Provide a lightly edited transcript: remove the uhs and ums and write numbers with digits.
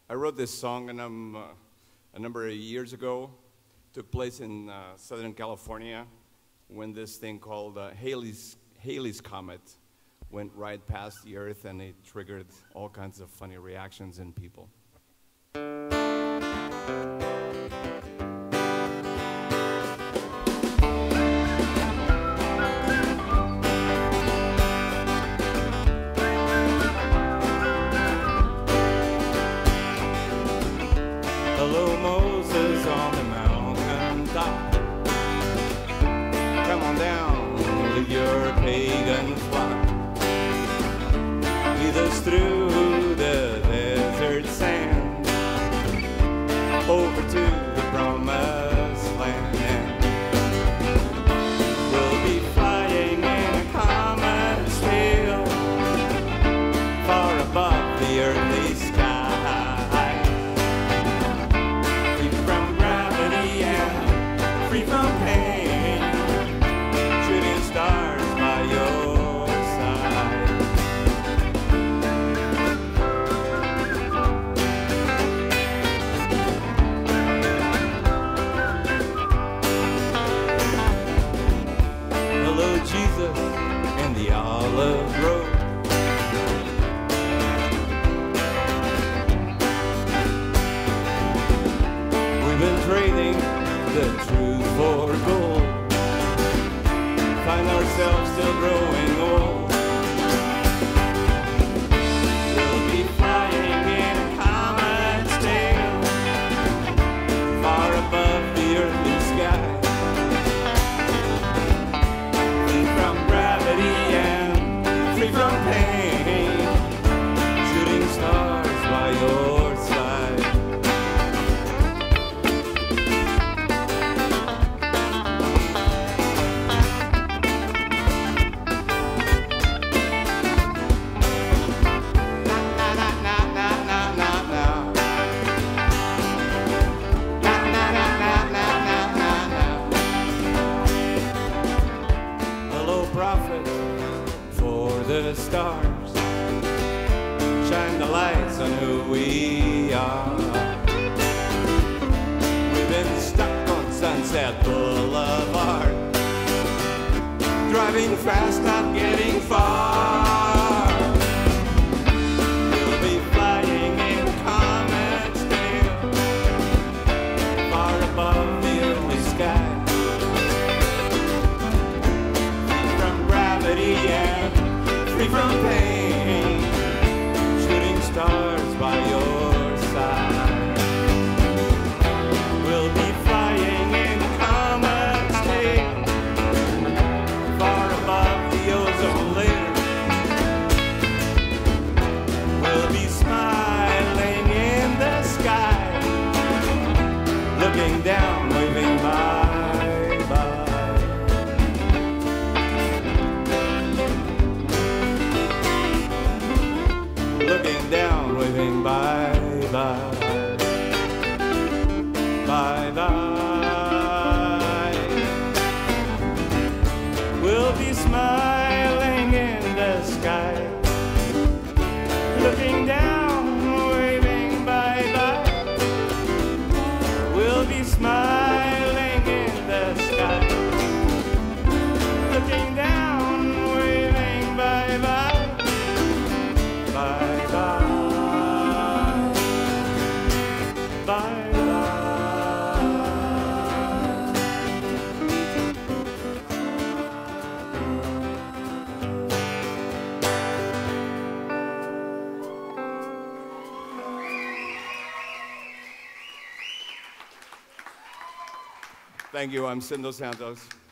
I wrote this song a number of years ago. Took place in Southern California when this thing called Halley's Comet went right past the Earth, and it triggered all kinds of funny reactions in people. Hello, Moses on the mountain top. Come on down with your pagan flock. Lead us through the desert sand, over to the promised land. We'll be flying in a comet's tail, far above the earthly sky. Free from pain, shooting stars by your side. Hello, Jesus, in the olive road. We've been trading the truth for gold, find ourselves still growing old. We'll be flying in a comet's tail, far above the earthly sky, free from gravity and free from pain, shooting stars by your side. Prophet for the stars, shine the lights on who we are. We've been stuck on Sunset Boulevard, driving fast, not getting far. We'll be flying in a comet's tail, far above the earthly sky. And free from pain, shooting stars by your side. We'll be flying in a comet's tail, far above the ozone layer. We'll be smiling in the sky, looking down, waving bye-bye. Looking down, waving bye-bye, bye-bye. We'll be smiling in the sky, looking down, waving bye-bye. We'll be smiling in the sky, looking down, waving bye-bye. Thank you. I'm Cindo Santos.